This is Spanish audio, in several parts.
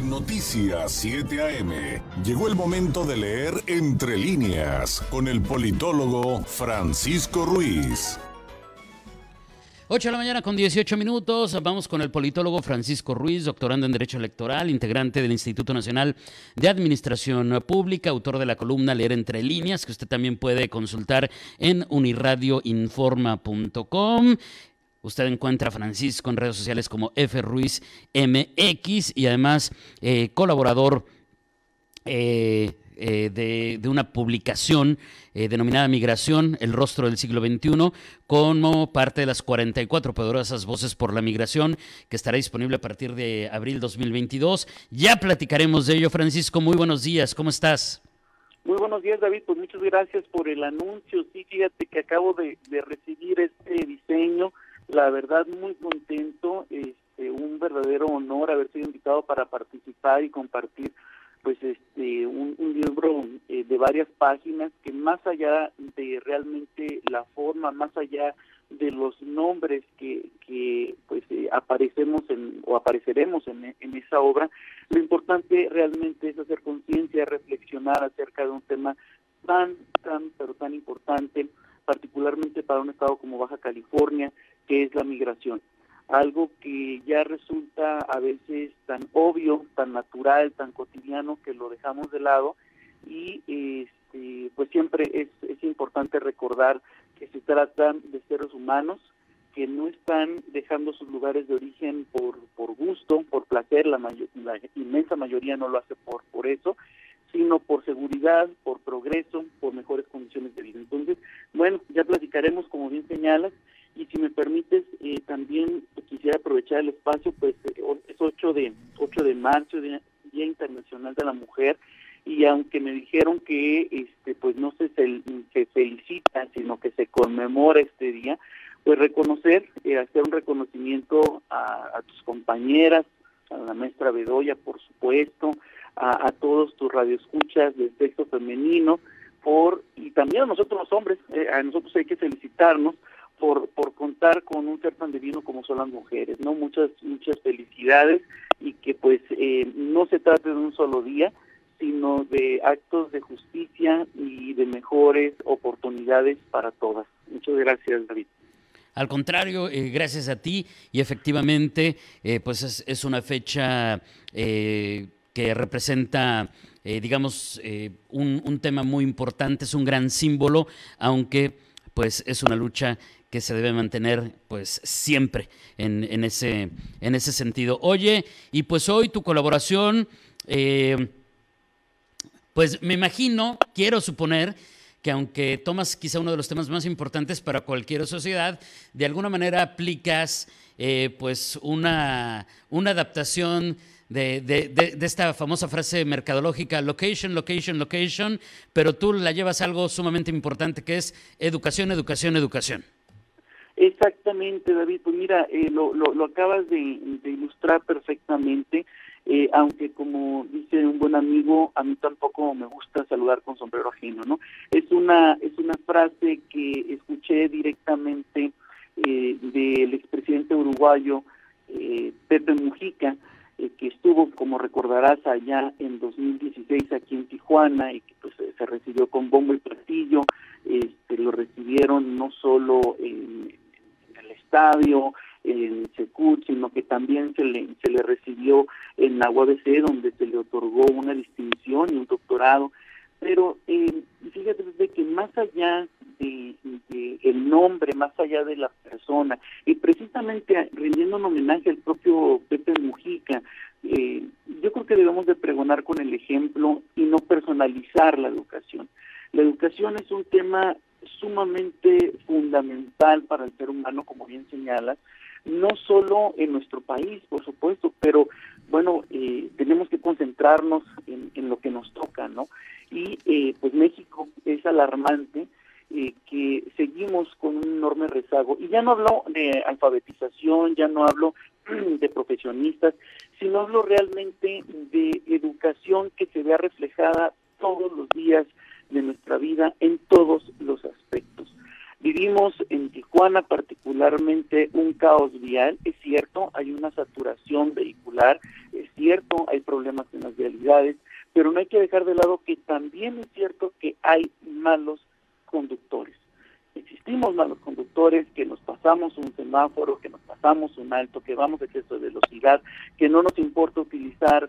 En Noticias 7 AM llegó el momento de leer Entre Líneas con el politólogo Francisco Ruiz. 8 de la mañana con 18 minutos. Vamos con el politólogo Francisco Ruiz, doctorando en Derecho Electoral, integrante del Instituto Nacional de Administración Pública, autor de la columna Leer Entre Líneas, que usted también puede consultar en uniradioinforma.com. Usted encuentra a Francisco en redes sociales como FRuizMX y además colaborador de una publicación denominada Migración, el rostro del siglo XXI, como parte de las 44 poderosas voces por la migración, que estará disponible a partir de abril 2022. Ya platicaremos de ello. Francisco, muy buenos días, ¿cómo estás? Muy buenos días, David, pues muchas gracias por el anuncio. Sí, fíjate que acabo de recibir este diseño, la verdad muy contento, un verdadero honor haber sido invitado para participar y compartir pues un libro de varias páginas que más allá de realmente la forma, más allá de los nombres que pues apareceremos en esa obra, lo importante realmente es hacer conciencia, reflexionar acerca de un tema tan importante, particularmente para un estado como Baja California, que es la migración. Algo que ya resulta a veces tan obvio, tan natural, tan cotidiano, que lo dejamos de lado, y pues siempre es importante recordar que se trata de seres humanos que no están dejando sus lugares de origen por gusto, por placer. La inmensa mayoría no lo hace por eso, sino por seguridad, por progreso, por mejores condiciones de vida. Entonces, bueno, ya platicaremos, como bien señalas, y si me permites, también quisiera aprovechar el espacio, pues es 8 de marzo, Día Internacional de la Mujer, y aunque me dijeron que pues no se felicita, sino que se conmemora este día, pues reconocer, hacer un reconocimiento a tus compañeras, a la maestra Bedoya, por supuesto, a todos tus radioescuchas del sexo femenino, y también a nosotros los hombres, a nosotros hay que felicitarnos por contar con un ser tan divino como son las mujeres, ¿no? Muchas felicidades, y que pues no se trate de un solo día, sino de actos de justicia y de mejores oportunidades para todas. Muchas gracias, David. Al contrario, gracias a ti, y efectivamente pues es una fecha que representa digamos un tema muy importante, es un gran símbolo, aunque pues es una lucha que se debe mantener pues siempre en ese sentido. Oye, y pues hoy tu colaboración, pues me imagino, quiero suponer, que aunque tomas quizá uno de los temas más importantes para cualquier sociedad, de alguna manera aplicas pues una adaptación de esta famosa frase mercadológica, location, location, location, pero tú la llevas a algo sumamente importante, que es educación, educación, educación. Exactamente, David, pues mira, lo acabas de ilustrar perfectamente, aunque como dice un buen amigo, a mí tampoco me gusta saludar con sombrero ajeno, ¿no? Es una frase que escuché directamente del expresidente uruguayo Pepe Mujica, que estuvo, como recordarás, allá en 2016 aquí en Tijuana, y que pues se recibió con bombo y platillo. Lo recibieron no solo en el estadio, en Secut, sino que también se le recibió en la UABC, donde se le otorgó una distinción y un doctorado. Pero fíjate que más allá de el nombre, más allá de la persona, y precisamente rindiendo un homenaje al propio Pepe Mujica, yo creo que debemos de pregonar con el ejemplo y no personalizar la educación. La educación es un tema sumamente fundamental para el ser humano, como bien señalas, no solo en nuestro país, por supuesto, pero bueno, tenemos que concentrarnos en lo que nos toca, ¿no? Y pues México es alarmante, que seguimos con un enorme rezago, y ya no hablo de alfabetización, ya no hablo de profesionistas, sino hablo realmente de educación que se vea reflejada todos los días de nuestra vida en todos los aspectos. Vivimos en Tijuana particularmente un caos vial, es cierto, hay una saturación vehicular, es cierto, hay problemas en las vialidades, pero no hay que dejar de lado que también es cierto que hay malos conductores. Existimos malos conductores que nos pasamos un semáforo, que nos pasamos un alto, que vamos a exceso de velocidad, que no nos importa utilizar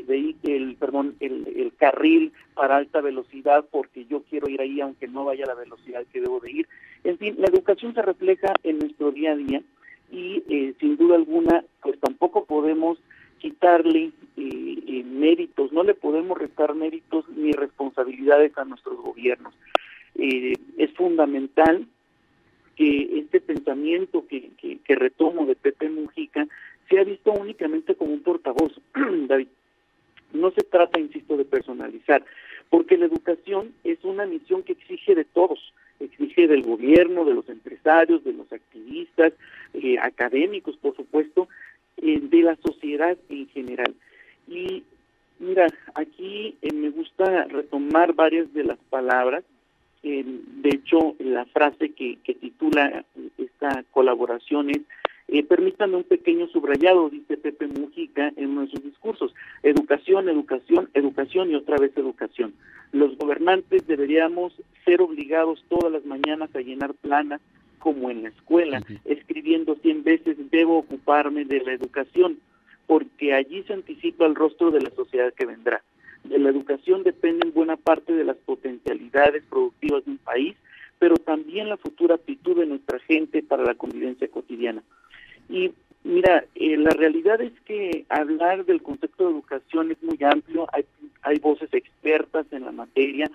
el carril para alta velocidad porque yo quiero ir ahí aunque no vaya a la velocidad que debo de ir. En fin, la educación se refleja en nuestro día a día y sin duda alguna pues tampoco podemos quitarle méritos, no le podemos restar méritos ni responsabilidades a nuestros gobiernos. Es fundamental que este pensamiento que retomo de Pepe Mujica sea visto únicamente como un portavoz, David. No se trata, insisto, de personalizar, porque la educación es una misión que exige de todos, exige del gobierno, de los empresarios, de los activistas, académicos, por supuesto, de la sociedad en general. Y mira, aquí me gusta retomar varias de las palabras. De hecho, la frase que titula esta colaboración es permítanme un pequeño subrayado, dice Pepe Mujica en uno de sus discursos: educación, educación, educación y otra vez educación. Los gobernantes deberíamos ser obligados todas las mañanas a llenar planas como en la escuela, escribiendo 100 veces debo ocuparme de la educación, porque allí se anticipa el rostro de la sociedad que vendrá. De la educación dependen buena parte de las potencialidades productivas de un país, pero también la futura aptitud de nuestra gente para la convivencia cotidiana. Y mira, la realidad es que hablar del concepto de educación es muy amplio, hay voces expertas en la materia,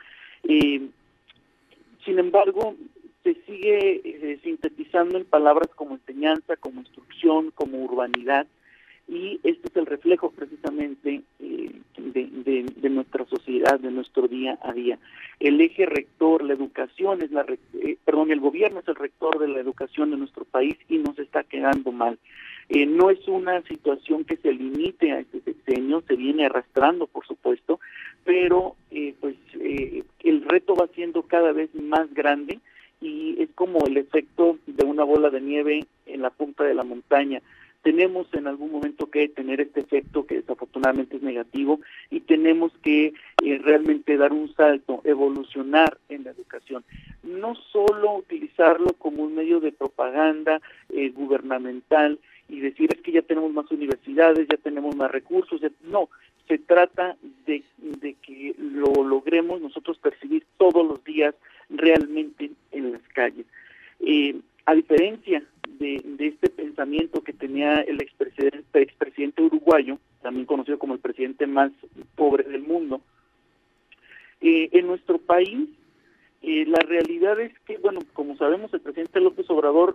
sin embargo, se sigue sintetizando en palabras como enseñanza, como instrucción, como urbanidad, y este es el reflejo precisamente de nuestra sociedad, de nuestro día a día. El eje rector, la educación es el gobierno es el rector de la educación de nuestro país y nos está quedando mal. No es una situación que se limite a este sexenio, se viene arrastrando, por supuesto, pero el reto va siendo cada vez más grande y es como el efecto de una bola de nieve en la punta de la montaña. Tenemos en algún momento que tener este efecto que desafortunadamente es negativo y tenemos que realmente dar un salto, evolucionar en la educación. No solo utilizarlo como un medio de propaganda gubernamental y decir es que ya tenemos más universidades, ya tenemos más recursos. No, se trata de que lo logremos nosotros percibir todos los días realmente en las calles. A diferencia de este pensamiento que tenía el expresidente uruguayo, también conocido como el presidente más pobre del mundo, en nuestro país la realidad es que, bueno, como sabemos, el presidente López Obrador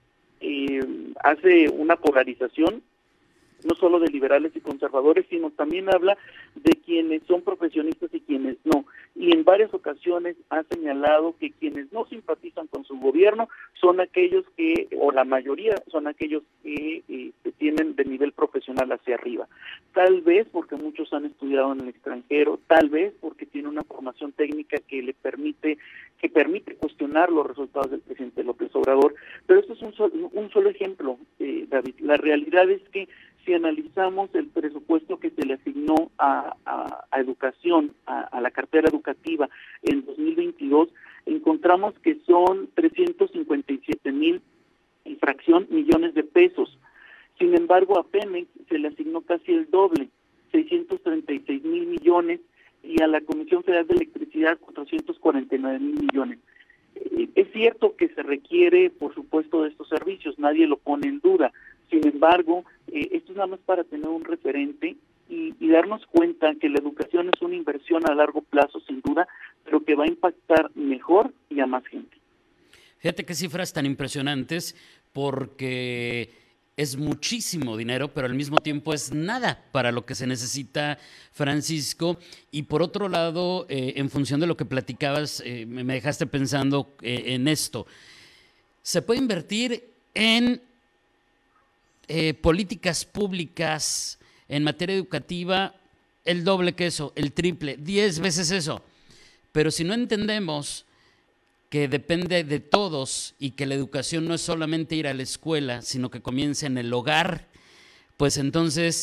hace una polarización, no solo de liberales y conservadores, sino también habla de quienes son profesionistas y quienes no. Y en varias ocasiones ha señalado que quienes no simpatizan con su gobierno son aquellos que, o la mayoría, son aquellos que tienen de nivel profesional hacia arriba. Tal vez porque muchos han estudiado en el extranjero, tal vez porque tiene una formación técnica que permite cuestionar los resultados del presidente López Obrador. Pero esto es un solo ejemplo, David. La realidad es que si analizamos el presupuesto que se le asignó a educación, a la cartera educativa en 2022, encontramos que son 357,000 y fracción millones de pesos. Sin embargo, a Pemex se le asignó casi el doble, 636,000 millones, y a la Comisión Federal de Electricidad 449,000 millones. Es cierto que se requiere, por supuesto, de estos servicios, nadie lo pone en duda. Sin embargo, esto es nada más para tener un referente y darnos cuenta que la educación es una inversión a largo plazo, sin duda, pero que va a impactar mejor y a más gente. Fíjate qué cifras tan impresionantes, porque es muchísimo dinero, pero al mismo tiempo es nada para lo que se necesita, Francisco. Y por otro lado, en función de lo que platicabas, me dejaste pensando en esto. Se puede invertir en políticas públicas en materia educativa el doble que eso, el triple, 10 veces eso. Pero si no entendemos que depende de todos y que la educación no es solamente ir a la escuela, sino que comienza en el hogar, pues entonces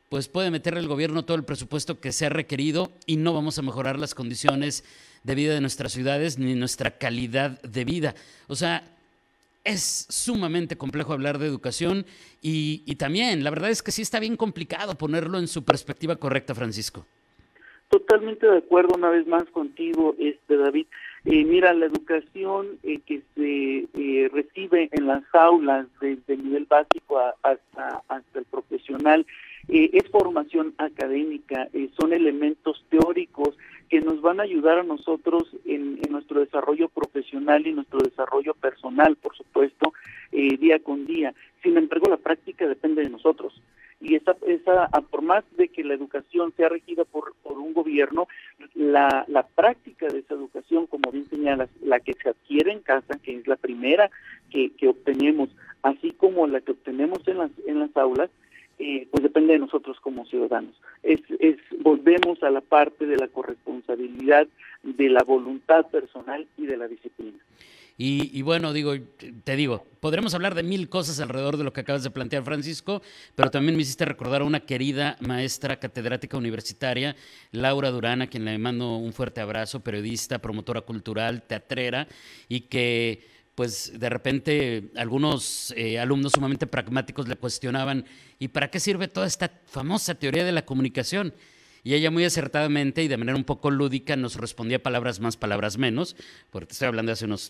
pues puede meterle el gobierno todo el presupuesto que sea requerido y no vamos a mejorar las condiciones de vida de nuestras ciudades ni nuestra calidad de vida. O sea, es sumamente complejo hablar de educación y también, la verdad es que sí está bien complicado ponerlo en su perspectiva correcta, Francisco. Totalmente de acuerdo una vez más contigo, David. Mira, la educación que se recibe en las aulas desde el nivel básico hasta el profesional es formación académica, son elementos teóricos que nos van a ayudar a nosotros en nuestro desarrollo profesional y nuestro desarrollo personal, por supuesto, día con día. Sin embargo, la práctica depende de nosotros. Y esa por más de que la educación sea regida por un gobierno, la práctica de esa educación, como bien señalas, la que se adquiere en casa, que es la primera que obtenemos, así como la que obtenemos en las aulas, pues depende de nosotros como ciudadanos. Volvemos a la parte de la corresponsabilidad, de la voluntad personal y de la disciplina. Y bueno, te digo, podremos hablar de mil cosas alrededor de lo que acabas de plantear, Francisco, pero también me hiciste recordar a una querida maestra catedrática universitaria, Laura Durán, a quien le mando un fuerte abrazo, periodista, promotora cultural, teatrera, y que pues de repente algunos alumnos sumamente pragmáticos le cuestionaban, ¿y para qué sirve toda esta famosa teoría de la comunicación? Y ella muy acertadamente y de manera un poco lúdica nos respondía palabras más, palabras menos, porque estoy hablando de hace unos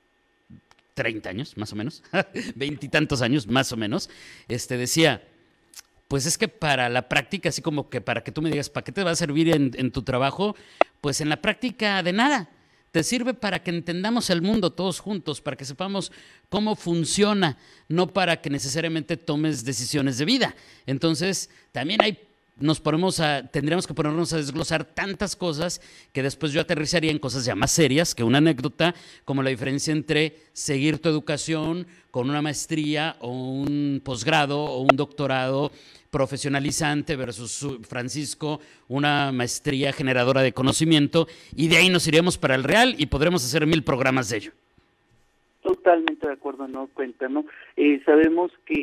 30 años, más o menos, 20 y tantos años, más o menos, decía, pues es que para la práctica, así como que para que tú me digas, ¿para qué te va a servir en tu trabajo? Pues en la práctica de nada. Te sirve para que entendamos el mundo todos juntos, para que sepamos cómo funciona, no para que necesariamente tomes decisiones de vida. Entonces, también tendríamos que ponernos a desglosar tantas cosas que después yo aterrizaría en cosas ya más serias que una anécdota, como la diferencia entre seguir tu educación con una maestría o un posgrado o un doctorado profesionalizante versus, Francisco, una maestría generadora de conocimiento, y de ahí nos iremos para el real y podremos hacer 1000 programas de ello. Totalmente de acuerdo, no cuenta, ¿no? Sabemos que,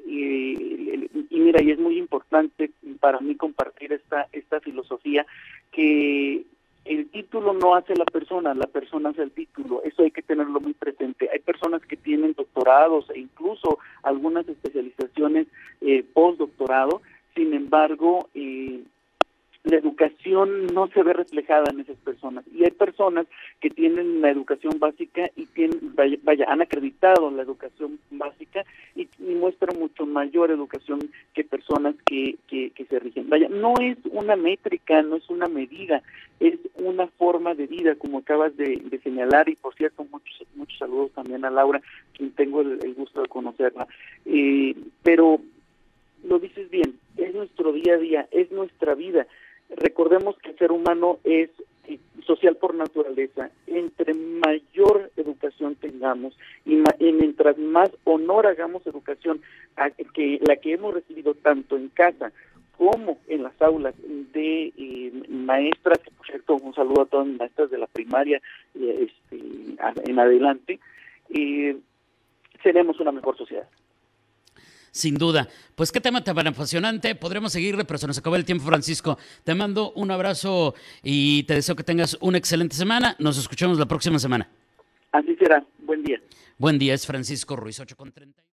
y mira, y es muy importante para mí compartir esta filosofía, que el título no hace la persona hace el título. Eso hay que tenerlo muy presente. Hay personas que tienen doctorados e incluso algunas especializaciones postdoctorado, sin embargo, la educación no se ve reflejada en esas personas. Y hay personas que tienen la educación básica y han acreditado la educación básica y muestran mucho mayor educación que personas que se rigen. No es una métrica, no es una medida, es una forma de vida, como acabas de señalar. Y por cierto, muchos saludos también a Laura, quien tengo el gusto de conocerla. Pero lo dices bien, es nuestro día a día, es nuestra vida. Recordemos que el ser humano es social por naturaleza. Entre mayor educación tengamos y mientras más honor hagamos educación, la que hemos recibido tanto en casa como en las aulas de maestras, que por cierto un saludo a todas las maestras de la primaria en adelante, seremos una mejor sociedad. Sin duda. Pues qué tema tan apasionante. Podremos seguirle, pero se nos acabó el tiempo, Francisco. Te mando un abrazo y te deseo que tengas una excelente semana. Nos escuchamos la próxima semana. Así será. Buen día. Buen día. Es Francisco Ruiz, 8:30.